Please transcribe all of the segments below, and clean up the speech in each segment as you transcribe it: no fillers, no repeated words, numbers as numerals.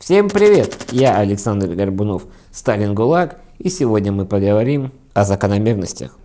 Всем привет! Я Александр Горбунов, Сталин ГУЛАГ, и сегодня мы поговорим о закономерностях.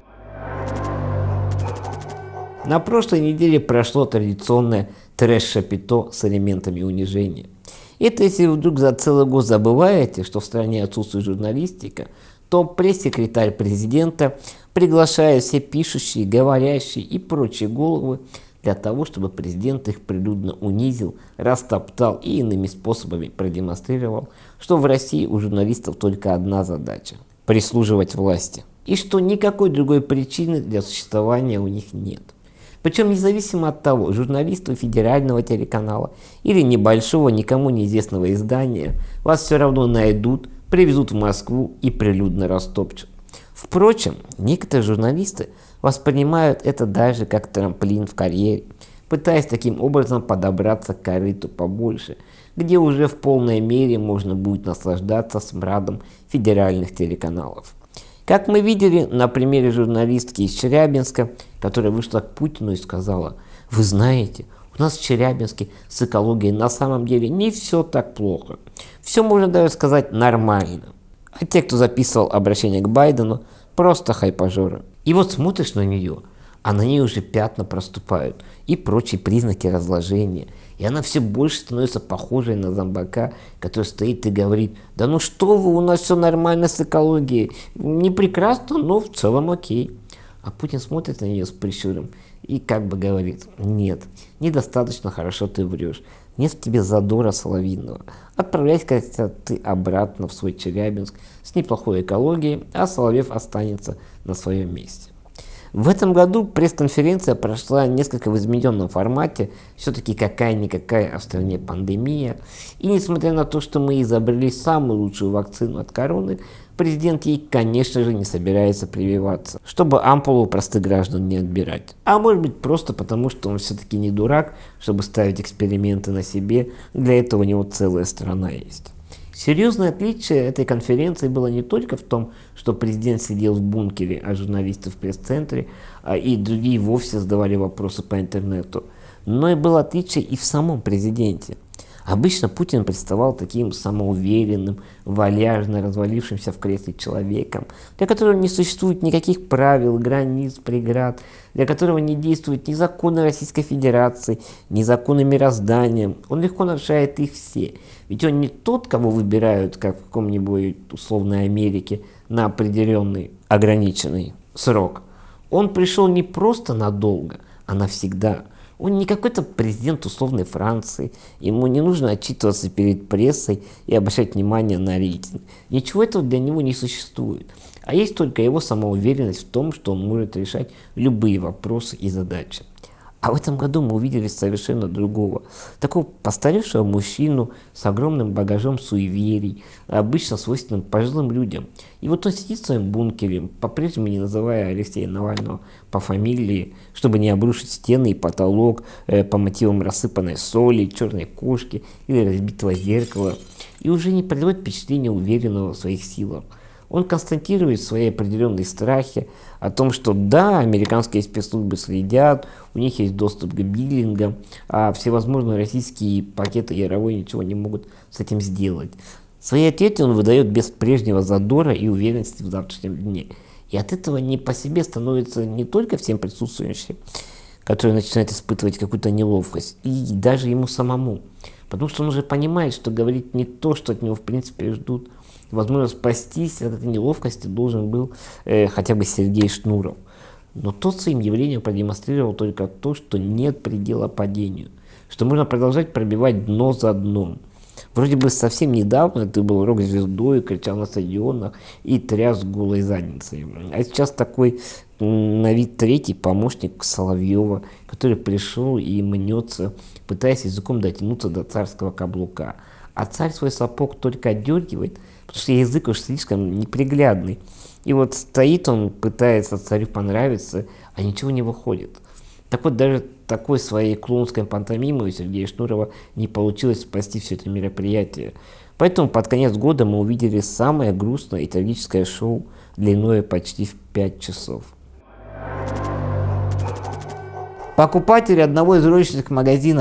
На прошлой неделе прошло традиционное трэш-шапито с элементами унижения. Это если вы вдруг за целый год забываете, что в стране отсутствует журналистика, то пресс-секретарь президента приглашает все пишущие, говорящие и прочие головы для того, чтобы президент их прилюдно унизил, растоптал и иными способами продемонстрировал, что в России у журналистов только одна задача – прислуживать власти. И что никакой другой причины для существования у них нет. Причем независимо от того, журналисты федерального телеканала или небольшого, никому неизвестного издания, вас все равно найдут, привезут в Москву и прилюдно растопчут. Впрочем, некоторые журналисты воспринимают это даже как трамплин в карьере, пытаясь таким образом подобраться к корыту побольше, где уже в полной мере можно будет наслаждаться смрадом федеральных телеканалов. Как мы видели на примере журналистки из Челябинска, которая вышла к Путину и сказала: «Вы знаете, у нас в Челябинске с экологией на самом деле не все так плохо. Все можно даже сказать нормально». А те, кто записывал обращение к Байдену, просто хайпажоры. И вот смотришь на нее, а на ней уже пятна проступают и прочие признаки разложения. И она все больше становится похожей на зомбака, который стоит и говорит: «Да ну что вы, у нас все нормально с экологией, не прекрасно, но в целом окей». А Путин смотрит на нее с прищуром и как бы говорит: «Нет, недостаточно хорошо ты врешь, нет в тебе задора соловьиного. Отправляйся ты обратно в свой Челябинск с неплохой экологией, а Соловьев останется на своем месте». В этом году пресс-конференция прошла несколько в измененном формате, все-таки какая-никакая, а в стране пандемия. И несмотря на то, что мы изобрели самую лучшую вакцину от короны, президент ей, конечно же, не собирается прививаться, чтобы ампулу у простых граждан не отбирать. А может быть просто потому, что он все-таки не дурак, чтобы ставить эксперименты на себе, для этого у него целая страна есть. Серьезное отличие этой конференции было не только в том, что президент сидел в бункере, а журналисты в пресс-центре, и другие вовсе задавали вопросы по интернету, но и было отличие и в самом президенте. Обычно Путин представал таким самоуверенным, вальяжно развалившимся в кресле человеком, для которого не существует никаких правил, границ, преград, для которого не действуют ни законы Российской Федерации, ни законы мироздания. Он легко нарушает их все. Ведь он не тот, кого выбирают, как в каком-нибудь условной Америке, на определенный ограниченный срок. Он пришел не просто надолго, а навсегда. Он не какой-то президент условной Франции, ему не нужно отчитываться перед прессой и обращать внимание на рейтинг. Ничего этого для него не существует. А есть только его самоуверенность в том, что он может решать любые вопросы и задачи. А в этом году мы увидели совершенно другого, такого постаревшего мужчину с огромным багажом суеверий, обычно свойственным пожилым людям. И вот он сидит в своем бункере, по-прежнему не называя Алексея Навального по фамилии, чтобы не обрушить стены и потолок по мотивам рассыпанной соли, черной кошки или разбитого зеркала, и уже не производит впечатление уверенного в своих силах. Он констатирует свои определенные страхи о том, что да, американские спецслужбы следят, у них есть доступ к биллингам, а всевозможные российские пакеты Яровой ничего не могут с этим сделать. Свои ответы он выдает без прежнего задора и уверенности в завтрашнем дне. И от этого не по себе становится не только всем присутствующим, которые начинают испытывать какую-то неловкость, и даже ему самому. Потому что он уже понимает, что говорит не то, что от него в принципе ждут. Возможно, спастись от этой неловкости должен был хотя бы Сергей Шнуров. Но тот своим явлением продемонстрировал только то, что нет предела падению, что можно продолжать пробивать дно за дном. Вроде бы совсем недавно ты был рок-звездой, кричал на стадионах и тряс голой задницей. А сейчас такой на вид третий помощник Соловьева, который пришел и мнется, пытаясь языком дотянуться до царского каблука. А царь свой сапог только отдергивает, потому что язык уж слишком неприглядный. И вот стоит он, пытается царю понравиться, а ничего не выходит. Так вот, даже такой своей клоунской пантомимой у Сергея Шнурова не получилось спасти все это мероприятие. Поэтому под конец года мы увидели самое грустное и трагическое шоу длиной почти в 5 часов. Покупатели одного из розничных магазинов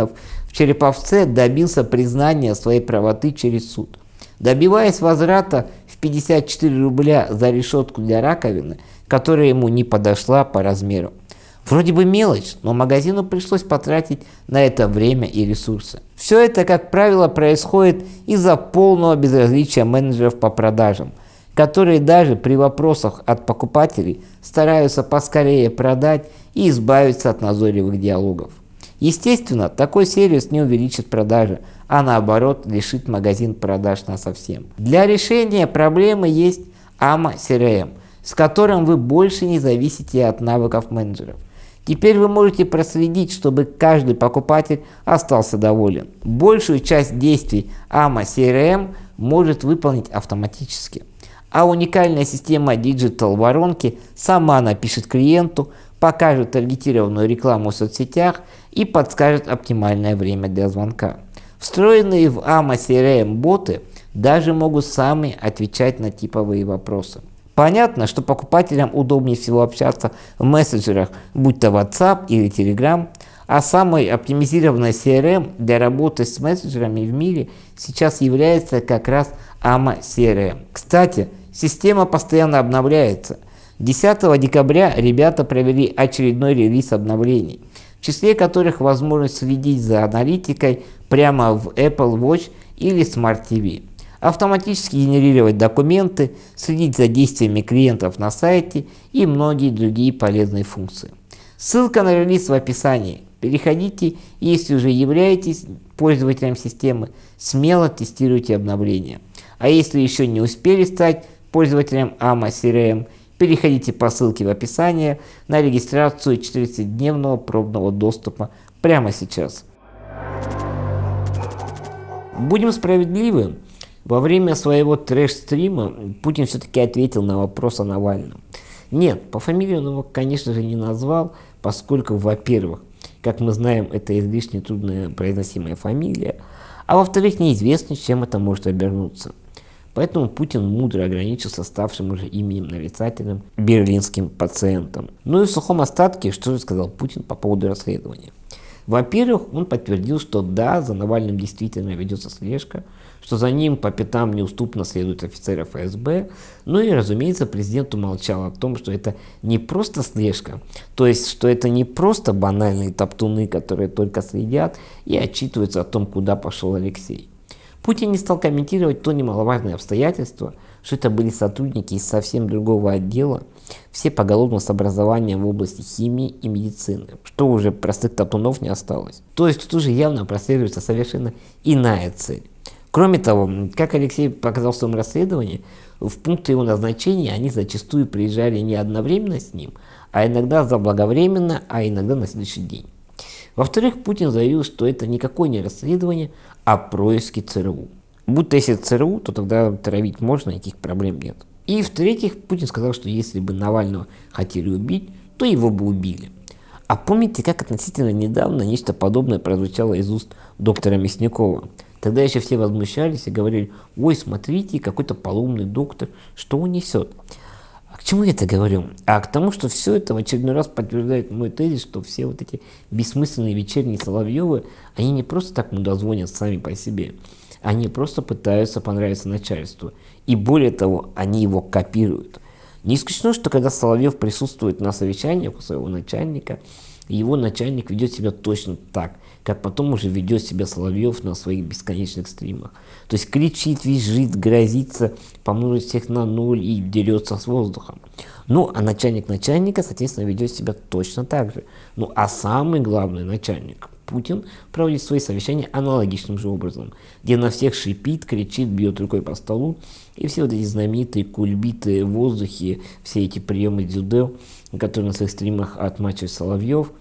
в Череповце добился признания своей правоты через суд. Добиваясь возврата в 54 рубля за решетку для раковины, которая ему не подошла по размеру. Вроде бы мелочь, но магазину пришлось потратить на это время и ресурсы. Все это, как правило, происходит из-за полного безразличия менеджеров по продажам, которые даже при вопросах от покупателей стараются поскорее продать и избавиться от назойливых диалогов. Естественно, такой сервис не увеличит продажи, а наоборот лишит магазин продаж насовсем. Для решения проблемы есть AMA CRM, с которым вы больше не зависите от навыков менеджеров. Теперь вы можете проследить, чтобы каждый покупатель остался доволен. Большую часть действий AMA CRM может выполнить автоматически. А уникальная система Digital воронки сама напишет клиенту, покажет таргетированную рекламу в соцсетях и подскажет оптимальное время для звонка. Встроенные в AMA CRM боты даже могут сами отвечать на типовые вопросы. Понятно, что покупателям удобнее всего общаться в мессенджерах, будь то WhatsApp или Telegram, а самой оптимизированной CRM для работы с мессенджерами в мире сейчас является как раз AMA CRM. Кстати, система постоянно обновляется. 10 декабря ребята провели очередной релиз обновлений, в числе которых возможность следить за аналитикой прямо в Apple Watch или Smart TV, автоматически генерировать документы, следить за действиями клиентов на сайте и многие другие полезные функции. Ссылка на релиз в описании. Переходите, и если уже являетесь пользователем системы, смело тестируйте обновления. А если еще не успели стать пользователем AMA CRM, переходите по ссылке в описании на регистрацию 40-дневного пробного доступа прямо сейчас. Будем справедливы, во время своего трэш-стрима Путин все-таки ответил на вопрос о Навальном. Нет, по фамилии он его, конечно же, не назвал, поскольку, во-первых, как мы знаем, это излишне трудно произносимая фамилия, а во-вторых, неизвестно, чем это может обернуться. Поэтому Путин мудро ограничился ставшим уже именем нарицательным берлинским пациентом. Ну и в сухом остатке, что же сказал Путин по поводу расследования? Во-первых, он подтвердил, что да, за Навальным действительно ведется слежка, что за ним по пятам неуступно следуют офицеры ФСБ. Ну и, разумеется, президент умолчал о том, что это не просто слежка, то есть, что это не просто банальные топтуны, которые только следят и отчитываются о том, куда пошел Алексей. Путин не стал комментировать то немаловажное обстоятельство, что это были сотрудники из совсем другого отдела, все поголовно с образованием в области химии и медицины, что уже простых топтунов не осталось. То есть тут уже явно прослеживается совершенно иная цель. Кроме того, как Алексей показал в своем расследовании, в пункты его назначения они зачастую приезжали не одновременно с ним, а иногда заблаговременно, а иногда на следующий день. Во-вторых, Путин заявил, что это никакое не расследование, а происки ЦРУ. Будто если ЦРУ, то тогда травить можно, никаких проблем нет. И в-третьих, Путин сказал, что если бы Навального хотели убить, то его бы убили. А помните, как относительно недавно нечто подобное прозвучало из уст доктора Мясникова? Тогда еще все возмущались и говорили: ой, смотрите, какой-то полоумный доктор, что он несет. А к чему я это говорю? А к тому, что все это в очередной раз подтверждает мой тезис, что все вот эти бессмысленные вечерние Соловьевы, они не просто так мудозвонят сами по себе. Они просто пытаются понравиться начальству. И более того, они его копируют. Не исключено, что когда Соловьев присутствует на совещаниях у своего начальника, его начальник ведет себя точно так, как потом уже ведет себя Соловьев на своих бесконечных стримах. То есть кричит, визжит, грозится помножить всех на ноль и дерется с воздухом. Ну, а начальник начальника, соответственно, ведет себя точно так же. Ну, а самый главный начальник, Путин, проводит свои совещания аналогичным же образом, где на всех шипит, кричит, бьет рукой по столу, и все вот эти знаменитые кульбиты в воздухе, все эти приемы дзюдо, которые на своих стримах отмачивает Соловьев,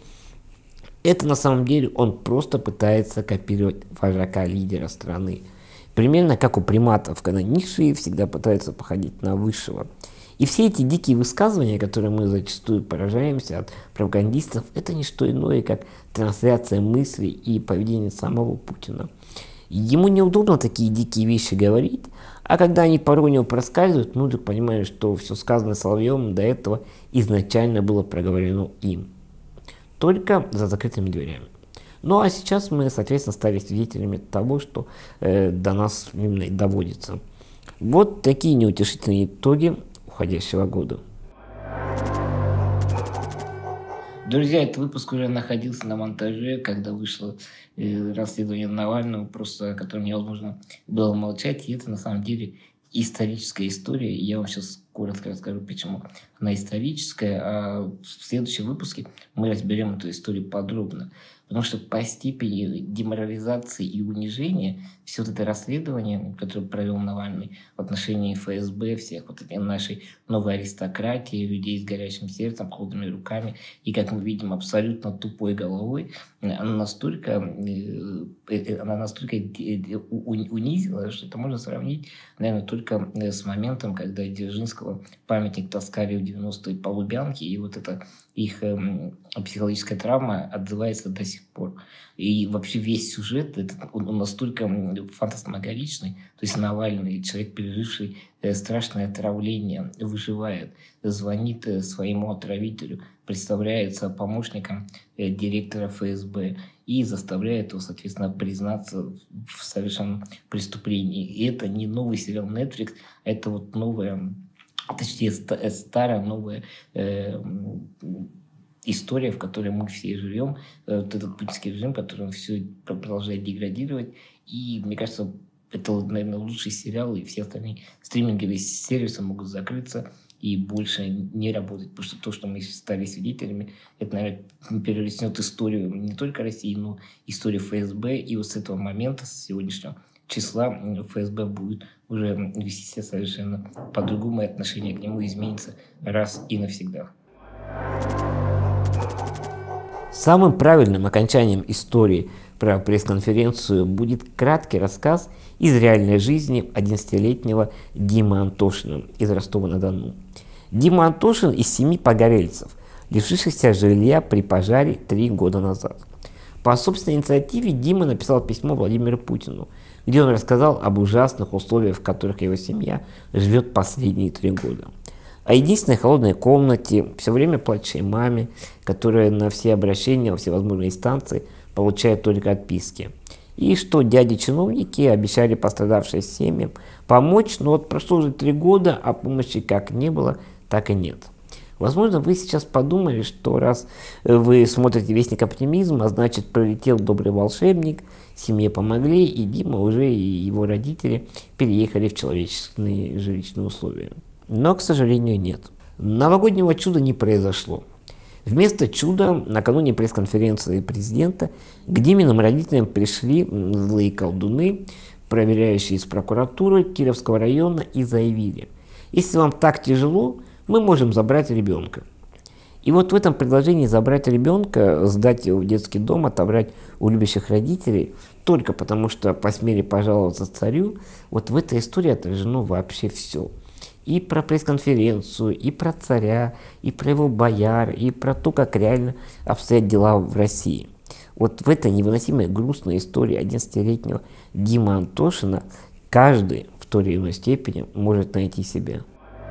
это на самом деле он просто пытается копировать вожака, лидера страны. Примерно как у приматов, когда низшие всегда пытаются походить на высшего. И все эти дикие высказывания, которые мы зачастую поражаемся от пропагандистов, это не что иное, как трансляция мыслей и поведения самого Путина. Ему неудобно такие дикие вещи говорить, а когда они порой у него проскальзывают, мы вдруг понимаем, что все сказанное Соловьевым до этого изначально было проговорено им. Только за закрытыми дверями. Ну а сейчас мы, соответственно, стали свидетелями того, что до нас именно и доводится. Вот такие неутешительные итоги уходящего года. Друзья, этот выпуск уже находился на монтаже, когда вышло расследование Навального, просто о котором невозможно было молчать. И это на самом деле историческая история. И я вам сейчас коротко расскажу, почему она историческая. А в следующем выпуске мы разберем эту историю подробно. Потому что по степени деморализации и унижения все вот это расследование, которое провел Навальный в отношении ФСБ, всех вот этой нашей новой аристократии, людей с горячим сердцем, холодными руками и, как мы видим, абсолютно тупой головой, она настолько унизила, что это можно сравнить, наверное, только с моментом, когда Дзержинского памятник таскали в 90-е по Лубянке, и вот это их психологическая травма отзывается до сих пор. И вообще весь сюжет, он настолько фантасмагоричный, то есть Навальный, человек, переживший страшное отравление, выживает, звонит своему отравителю, представляется помощником директора ФСБ и заставляет его, соответственно, признаться в совершенном преступлении. И это не новый сериал Netflix, это вот новая, точнее старая, новая история, в которой мы все живем, вот этот путинский режим, который все продолжает деградировать. И мне кажется, это, наверное, лучший сериал, и все остальные стриминговые сервисы могут закрыться и больше не работать. Потому что то, что мы стали свидетелями, это, наверное, перелистнет историю не только России, но историю ФСБ. И вот с этого момента, с сегодняшнего числа, ФСБ будет уже вести себя совершенно по-другому, и отношение к нему изменится раз и навсегда. Самым правильным окончанием истории про пресс-конференцию будет краткий рассказ из реальной жизни 11-летнего Димы Антошина из Ростова-на-Дону. Дима Антошин из 7 погорельцев, лишившихся жилья при пожаре 3 года назад. По собственной инициативе Дима написал письмо Владимиру Путину, где он рассказал об ужасных условиях, в которых его семья живет последние 3 года. О единственной холодной комнате, все время плачущей маме, которая на все обращения во всевозможные инстанции получает только отписки. И что дяди-чиновники обещали пострадавшим семьям помочь, но вот прошло уже 3 года, а помощи как не было, так и нет. Возможно, вы сейчас подумали, что раз вы смотрите «Вестник оптимизма», значит, прилетел добрый волшебник, семье помогли, и Дима уже и его родители переехали в человеческие жилищные условия. Но, к сожалению, нет. Новогоднего чуда не произошло. Вместо чуда накануне пресс-конференции президента к Диминым родителям пришли злые колдуны, проверяющие из прокуратуры Кировского района, и заявили: если вам так тяжело, мы можем забрать ребенка. И вот в этом предложении забрать ребенка, сдать его в детский дом, отобрать у любящих родителей, только потому что посмели пожаловаться царю, вот в этой истории отражено вообще все. И про пресс-конференцию, и про царя, и про его бояр, и про то, как реально обстоят дела в России. Вот в этой невыносимой грустной истории 11-летнего Димы Антошина каждый в той или иной степени может найти себя.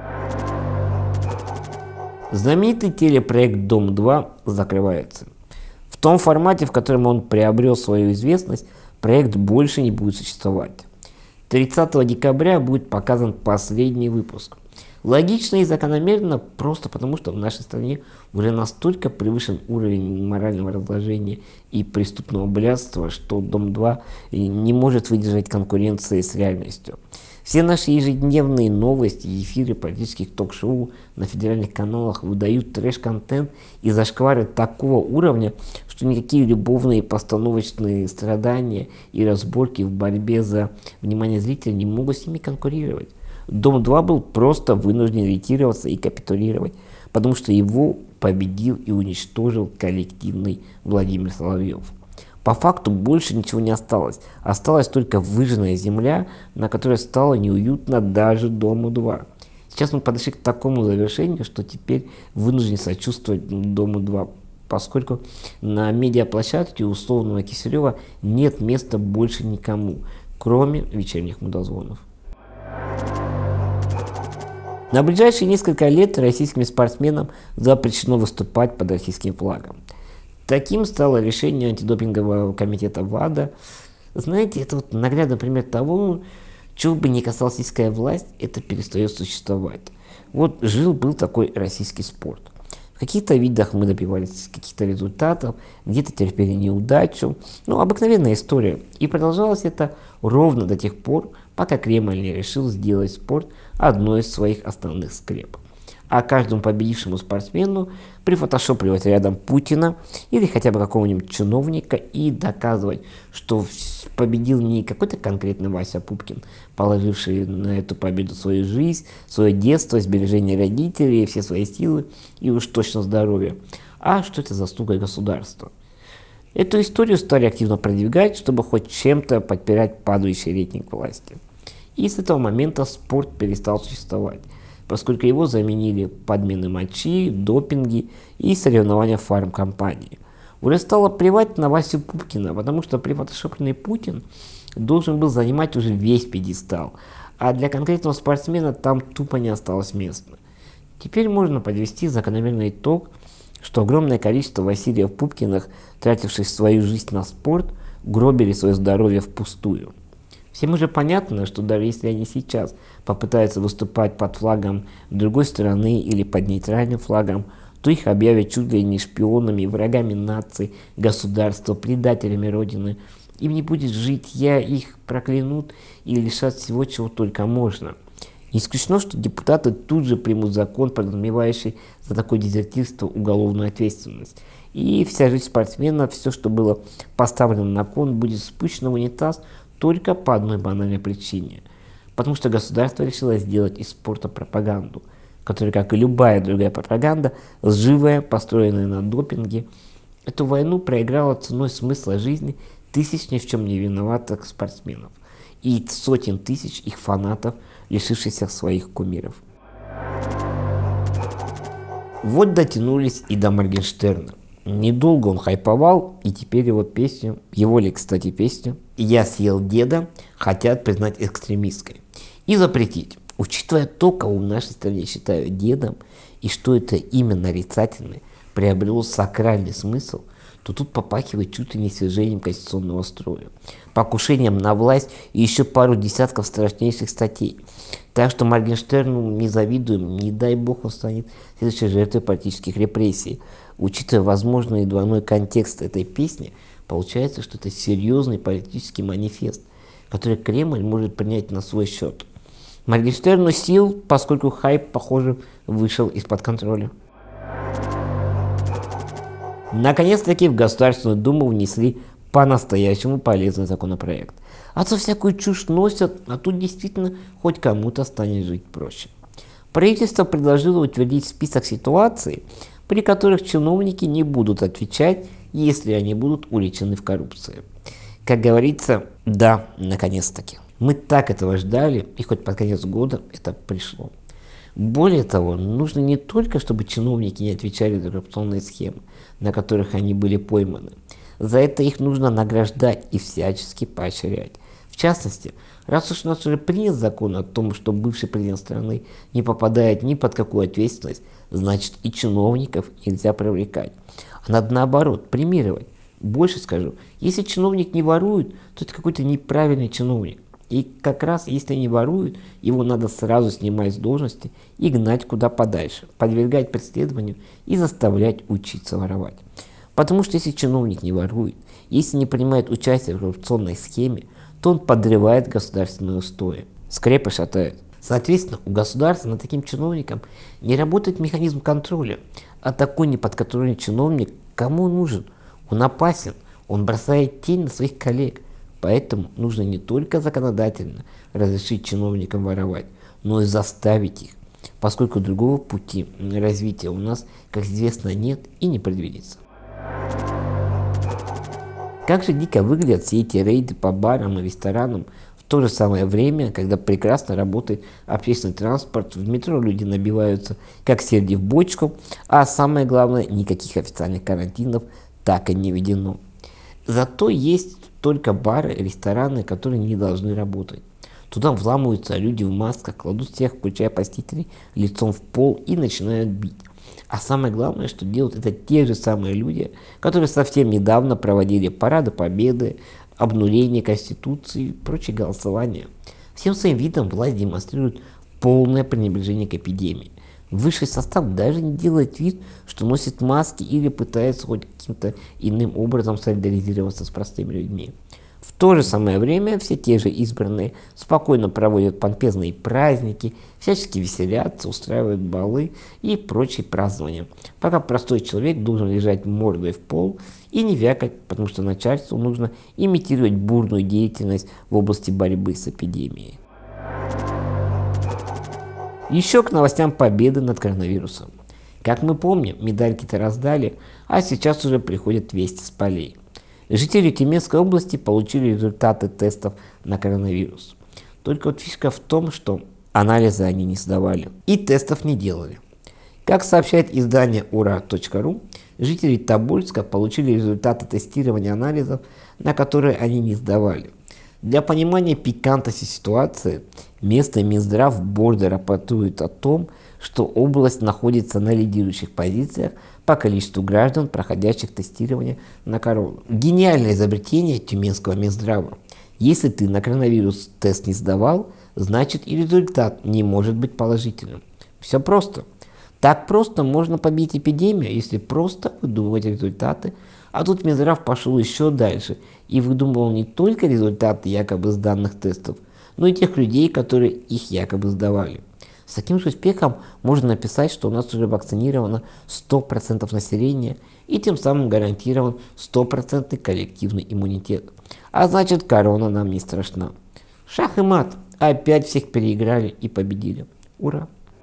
Знаменитый телепроект «Дом-2» закрывается. В том формате, в котором он приобрел свою известность, проект больше не будет существовать. 30 декабря будет показан последний выпуск. Логично и закономерно, просто потому что в нашей стране уже настолько превышен уровень морального разложения и преступного блядства, что «Дом-2» не может выдержать конкуренции с реальностью. Все наши ежедневные новости и эфиры политических ток-шоу на федеральных каналах выдают трэш-контент и зашквары такого уровня, что никакие любовные постановочные страдания и разборки в борьбе за внимание зрителя не могут с ними конкурировать. «Дом-2» был просто вынужден ретироваться и капитулировать, потому что его победил и уничтожил коллективный Владимир Соловьев. По факту больше ничего не осталось. Осталась только выжженная земля, на которой стало неуютно даже «Дому-2». Сейчас мы подошли к такому завершению, что теперь вынуждены сочувствовать «Дому-2», поскольку на медиаплощадке условного Киселева нет места больше никому, кроме вечерних мудозвонов. На ближайшие несколько лет российским спортсменам запрещено выступать под российским флагом. Таким стало решение антидопингового комитета ВАДА. Знаете, это вот наглядный пример того, чего бы ни касалась российская власть, это перестает существовать. Вот жил-был такой российский спорт. В каких-то видах мы добивались каких-то результатов, где-то терпели неудачу. Ну, обыкновенная история. И продолжалось это ровно до тех пор, пока Кремль не решил сделать спорт одной из своих основных скреп. А каждому победившему спортсмену прифотошопливать рядом Путина или хотя бы какого-нибудь чиновника и доказывать, что победил не какой-то конкретный Вася Пупкин, положивший на эту победу свою жизнь, свое детство, сбережение родителей, все свои силы и уж точно здоровье, а что это заслуга государства. Эту историю стали активно продвигать, чтобы хоть чем-то подпирать падающий рейтинг власти. И с этого момента спорт перестал существовать, поскольку его заменили подмены мочи, допинги и соревнования фармкомпании. Уже стало плевать на Васю Пупкина, потому что прифотошопленный Путин должен был занимать уже весь пьедестал, а для конкретного спортсмена там тупо не осталось места. Теперь можно подвести закономерный итог, что огромное количество Васильев Пупкиных, тративших свою жизнь на спорт, гробили свое здоровье впустую. Всем уже понятно, что даже если они сейчас попытаются выступать под флагом другой страны или под нейтральным флагом, то их объявят чуть ли не шпионами, врагами нации, государства, предателями Родины. Им не будет жить, их проклянут и лишат всего, чего только можно. Не исключено, что депутаты тут же примут закон, подразумевающий за такое дезертирство уголовную ответственность. И вся жизнь спортсмена, все, что было поставлено на кон, будет спущено в унитаз только по одной банальной причине. Потому что государство решило сделать из спорта пропаганду, которая, как и любая другая пропаганда, лживая, построенная на допинге. Эту войну проиграла ценой смысла жизни тысяч ни в чем не виноватых спортсменов и сотен тысяч их фанатов, лишившихся своих кумиров. Вот дотянулись и до Моргенштерна. Недолго он хайповал, и теперь его песню, его ли, кстати, песню «Я съел деда» хотят признать экстремистской и запретить. Учитывая то, кого в нашей стране считают дедом, и что это имя нарицательное приобрело сакральный смысл, то тут попахивает чуть ли не свержением конституционного строя, покушением на власть и еще пару десятков страшнейших статей. Так что Моргенштерну не завидуем, не дай бог он станет следующей жертвой политических репрессий. Учитывая возможный двойной контекст этой песни, получается, что это серьезный политический манифест, который Кремль может принять на свой счет. Моргенштерну сил, поскольку хайп, похоже, вышел из-под контроля. Наконец-таки в Государственную Думу внесли по-настоящему полезный законопроект. А то всякую чушь носят, а тут действительно хоть кому-то станет жить проще. Правительство предложило утвердить список ситуаций, при которых чиновники не будут отвечать, если они будут уличены в коррупции. Как говорится, да, наконец-таки. Мы так этого ждали, и хоть под конец года это пришло. Более того, нужно не только, чтобы чиновники не отвечали за коррупционные схемы, на которых они были пойманы. За это их нужно награждать и всячески поощрять. В частности, раз уж у нас уже принят закон о том, что бывший президент страны не попадает ни под какую ответственность, значит и чиновников нельзя привлекать. А надо наоборот, премировать. Больше скажу, если чиновник не ворует, то это какой-то неправильный чиновник. И как раз если не ворует, его надо сразу снимать с должности и гнать куда подальше, подвергать преследованию и заставлять учиться воровать. Потому что если чиновник не ворует, если не принимает участие в коррупционной схеме, то он подрывает государственные устои, скрепы шатает. Соответственно, у государства над таким чиновником не работает механизм контроля, а такой неподконтрольный чиновник кому нужен? Он опасен, он бросает тень на своих коллег. Поэтому нужно не только законодательно разрешить чиновникам воровать, но и заставить их, поскольку другого пути развития у нас, как известно, нет и не предвидится. Как же дико выглядят все эти рейды по барам и ресторанам в то же самое время, когда прекрасно работает общественный транспорт, в метро люди набиваются как серди в бочку, а самое главное, никаких официальных карантинов так и не введено. Зато есть только бары, рестораны, которые не должны работать. Туда вламываются люди в масках, кладут всех, включая посетителей, лицом в пол и начинают бить. А самое главное, что делают это те же самые люди, которые совсем недавно проводили парады Победы, обнуление Конституции и прочие голосования. Всем своим видом власть демонстрирует полное пренебрежение к эпидемии. Высший состав даже не делает вид, что носит маски или пытается хоть каким-то иным образом солидаризироваться с простыми людьми. В то же самое время все те же избранные спокойно проводят помпезные праздники, всячески веселятся, устраивают балы и прочие празднования, пока простой человек должен лежать мордой в пол и не вякать, потому что начальству нужно имитировать бурную деятельность в области борьбы с эпидемией. Еще к новостям победы над коронавирусом. Как мы помним, медальки-то раздали, а сейчас уже приходят вести с полей. Жители Тюменской области получили результаты тестов на коронавирус. Только вот фишка в том, что анализы они не сдавали и тестов не делали. Как сообщает издание ура.ру, жители Тобольска получили результаты тестирования анализов, на которые они не сдавали. Для понимания пикантности ситуации, местный Минздрав бордо рапортует о том, что область находится на лидирующих позициях по количеству граждан, проходящих тестирование на корону. Гениальное изобретение Тюменского Минздрава. Если ты на коронавирус тест не сдавал, значит и результат не может быть положительным. Все просто. Так просто можно победить эпидемию, если просто выдумывать результаты. А тут Минздрав пошел еще дальше и выдумывал не только результаты якобы сданных тестов, но и тех людей, которые их якобы сдавали. С таким же успехом можно написать, что у нас уже вакцинировано 100% населения и тем самым гарантирован 100% коллективный иммунитет. А значит, корона нам не страшна. Шах и мат. Опять всех переиграли и победили. Ура!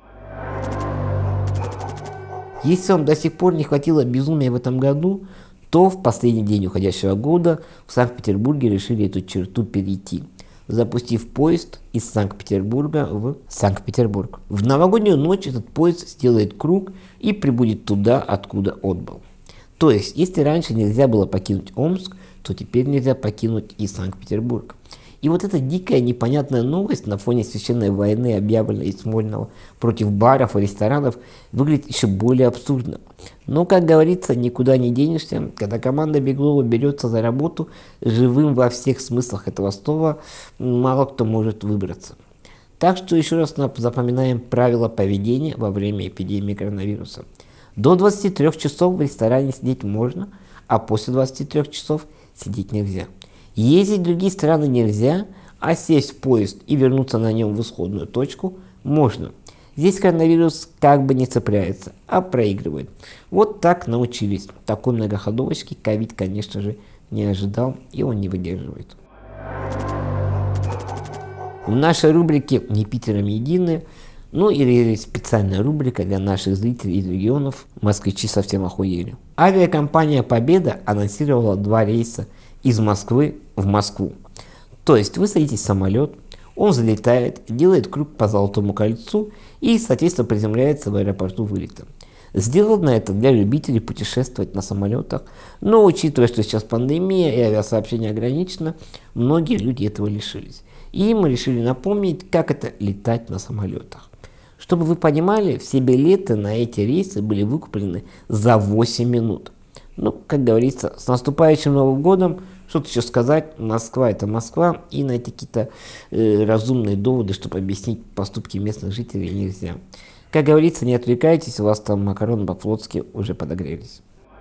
Если вам до сих пор не хватило безумия в этом году, то в последний день уходящего года в Санкт-Петербурге решили эту черту перейти, запустив поезд из Санкт-Петербурга в Санкт-Петербург. В новогоднюю ночь этот поезд сделает круг и прибудет туда, откуда отбыл. То есть, если раньше нельзя было покинуть Омск, то теперь нельзя покинуть и Санкт-Петербург. И вот эта дикая непонятная новость на фоне священной войны, объявленной из Смольного против баров и ресторанов, выглядит еще более абсурдно. Но, как говорится, никуда не денешься, когда команда Беглова берется за работу, живым во всех смыслах этого слова мало кто может выбраться. Так что еще раз запоминаем правила поведения во время эпидемии коронавируса. До 23 часов в ресторане сидеть можно, а после 23 часов сидеть нельзя. Ездить в другие страны нельзя, а сесть в поезд и вернуться на нем в исходную точку можно. Здесь коронавирус как бы не цепляется, а проигрывает. Вот так научились. Такой многоходовочки ковид, конечно же, не ожидал, и он не выдерживает. В нашей рубрике «Не Питером едины», ну или специальная рубрика для наших зрителей из регионов «Москвичи совсем охуели». Авиакомпания «Победа» анонсировала 2 рейса из Москвы в Москву. То есть вы садитесь в самолет, он взлетает, делает круг по Золотому кольцу и, соответственно, приземляется в аэропорту вылета. Сделано это для любителей путешествовать на самолетах, но учитывая, что сейчас пандемия и авиасообщение ограничено, многие люди этого лишились. И мы решили напомнить, как это летать на самолетах. Чтобы вы понимали, все билеты на эти рейсы были выкуплены за 8 минут. Ну, как говорится, с наступающим Новым годом, что-то еще сказать, Москва это Москва, и найти какие-то разумные доводы, чтобы объяснить поступки местных жителей, нельзя. Как говорится, не отвлекайтесь, у вас там макароны по-флотски уже подогрелись.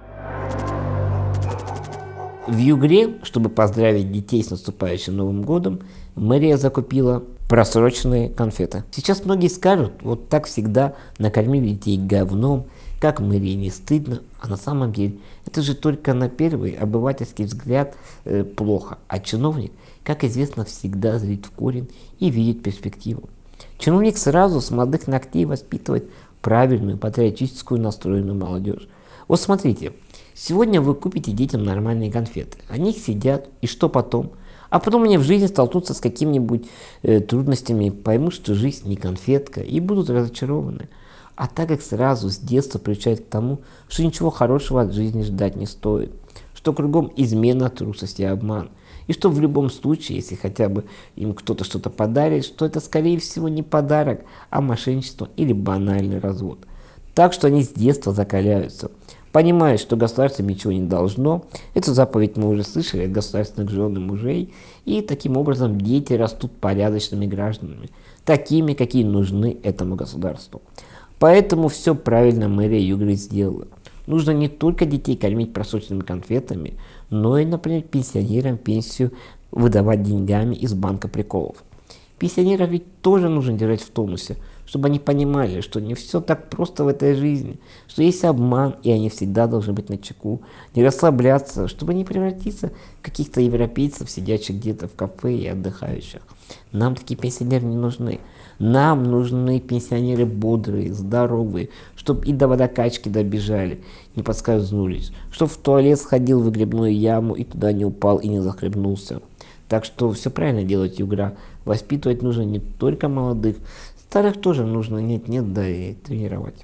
В Югре, чтобы поздравить детей с наступающим Новым годом, мэрия закупила просроченные конфеты. Сейчас многие скажут, вот так всегда накормили детей говном, как мэрии не стыдно, а на самом деле это же только на первый обывательский взгляд плохо, а чиновник, как известно, всегда зрит в корень и видит перспективу. Чиновник сразу с молодых ногтей воспитывает правильную, патриотическую настроенную молодежь. Вот смотрите, сегодня вы купите детям нормальные конфеты, они их сидят, и что потом? А потом они в жизни столкнутся с какими-нибудь трудностями, поймут, что жизнь не конфетка, и будут разочарованы. А так как сразу с детства приучают к тому, что ничего хорошего от жизни ждать не стоит, что кругом измена, трусость и обман, и что в любом случае, если хотя бы им кто-то что-то подарит, что это скорее всего не подарок, а мошенничество или банальный развод. Так что они с детства закаляются, понимая, что государство ничего не должно. Эту заповедь мы уже слышали от государственных жен и мужей. И таким образом дети растут порядочными гражданами, такими, какие нужны этому государству. Поэтому все правильно мэрия Югры сделала. Нужно не только детей кормить просроченными конфетами, но и, например, пенсионерам пенсию выдавать деньгами из банка приколов. Пенсионеров ведь тоже нужно держать в тонусе, чтобы они понимали, что не все так просто в этой жизни, что есть обман, и они всегда должны быть начеку, не расслабляться, чтобы не превратиться в каких-то европейцев, сидящих где-то в кафе и отдыхающих. Нам такие пенсионеры не нужны. Нам нужны пенсионеры бодрые, здоровые, чтобы и до водокачки добежали, не подскользнулись, чтобы в туалет сходил в выгребную яму и туда не упал и не захлебнулся. Так что все правильно делать, Югра. Воспитывать нужно не только молодых, старых тоже нужно нет-нет, да и тренировать.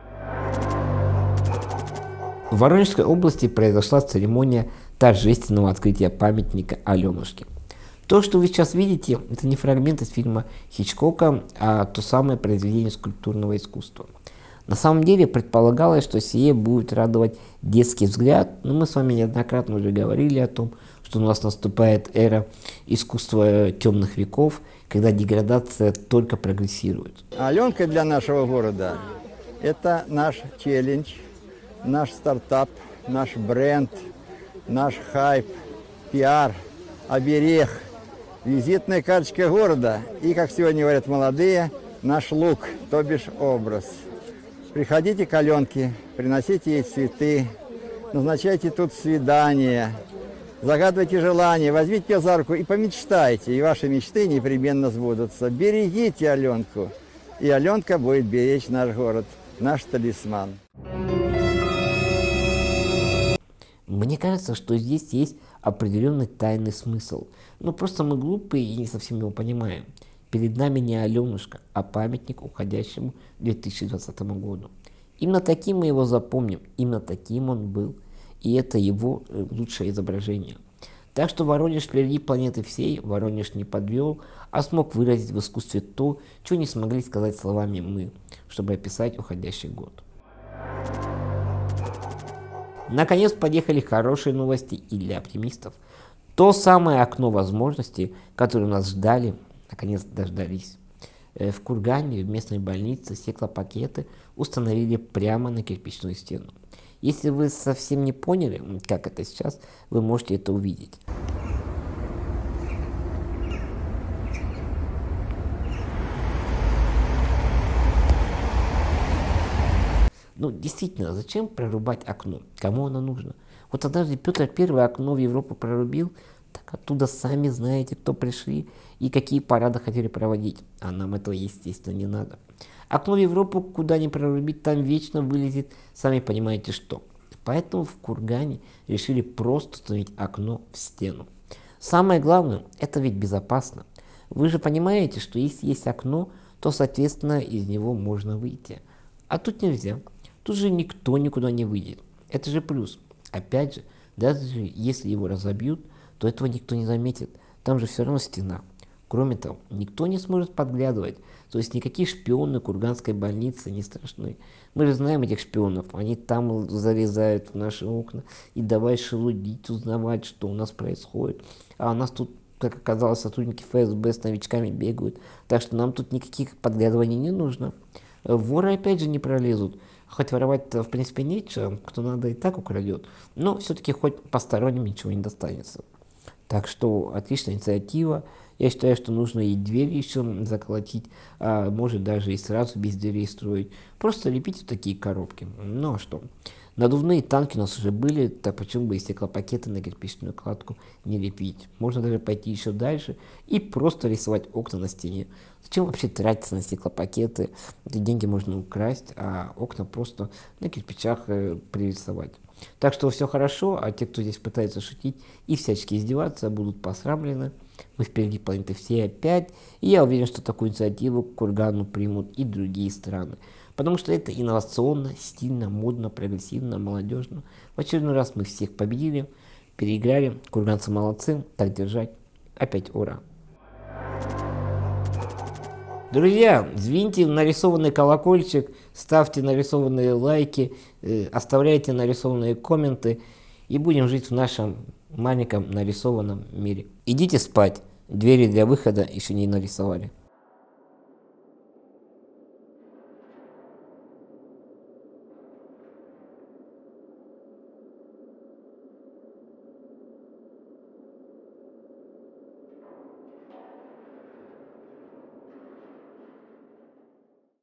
В Воронежской области произошла церемония торжественного открытия памятника Аленушке. То, что вы сейчас видите, это не фрагмент из фильма Хичкока, а то самое произведение скульптурного искусства. На самом деле предполагалось, что сие будет радовать детский взгляд, но мы с вами неоднократно уже говорили о том, что у нас наступает эра искусства темных веков, когда деградация только прогрессирует. Аленка для нашего города – это наш челлендж, наш стартап, наш бренд, наш хайп, пиар, оберег, визитная карточка города и, как сегодня говорят молодые, наш лук, то бишь образ. Приходите к Аленке, приносите ей цветы, назначайте тут свидания, загадывайте желания, возьмите ее за руку и помечтайте, и ваши мечты непременно сбудутся. Берегите Аленку, и Аленка будет беречь наш город, наш талисман. Мне кажется, что здесь есть определенный тайный смысл. Но просто мы глупые и не совсем его понимаем. Перед нами не Аленушка, а памятник уходящему 2020 году. Именно таким мы его запомним, именно таким он был. И это его лучшее изображение. Так что Воронеж впереди планеты всей, Воронеж не подвел, а смог выразить в искусстве то, чего не смогли сказать словами мы, чтобы описать уходящий год. Наконец подъехали хорошие новости и для оптимистов. То самое окно возможностей, которое нас ждали, наконец дождались. В Кургане, в местной больнице, стеклопакеты установили прямо на кирпичную стену. Если вы совсем не поняли, как это сейчас, вы можете это увидеть. Ну, действительно, зачем прорубать окно? Кому оно нужно? Вот однажды Петр I окно в Европу прорубил, так оттуда сами знаете, кто пришли и какие парады хотели проводить. А нам этого, естественно, не надо. Окно в Европу куда ни прорубить, там вечно вылезет, сами понимаете что. Поэтому в Кургане решили просто установить окно в стену. Самое главное, это ведь безопасно. Вы же понимаете, что если есть окно, то, соответственно, из него можно выйти. А тут нельзя. Тут же никто никуда не выйдет. Это же плюс. Опять же, даже если его разобьют, то этого никто не заметит. Там же все равно стена. Кроме того, никто не сможет подглядывать. То есть никакие шпионы Курганской больницы не страшны. Мы же знаем этих шпионов. Они там залезают в наши окна и давай шелудить, узнавать, что у нас происходит. А у нас тут, как оказалось, сотрудники ФСБ с новичками бегают. Так что нам тут никаких подглядываний не нужно. Воры опять же не пролезут. Хоть воровать-то в принципе нечего, кто надо и так украдет. Но все-таки хоть посторонним ничего не достанется. Так что отличная инициатива. Я считаю, что нужно и двери еще заколотить, а может даже и сразу без дверей строить. Просто лепите такие коробки. Ну а что? Надувные танки у нас уже были, так почему бы и стеклопакеты на кирпичную кладку не лепить? Можно даже пойти еще дальше и просто рисовать окна на стене. Зачем вообще тратиться на стеклопакеты? Эти деньги можно украсть, а окна просто на кирпичах пририсовать. Так что все хорошо, а те, кто здесь пытается шутить и всячески издеваться, будут посрамлены. Мы впереди планеты всей опять, и я уверен, что такую инициативу к Кургану примут и другие страны. Потому что это инновационно, стильно, модно, прогрессивно, молодежно. В очередной раз мы всех победили, переиграли, курганцы молодцы, так держать. Опять ура! Друзья, звиньте нарисованный колокольчик, ставьте нарисованные лайки, оставляйте нарисованные комменты, и будем жить в нашем маленьком нарисованном мире. Идите спать, двери для выхода еще не нарисовали.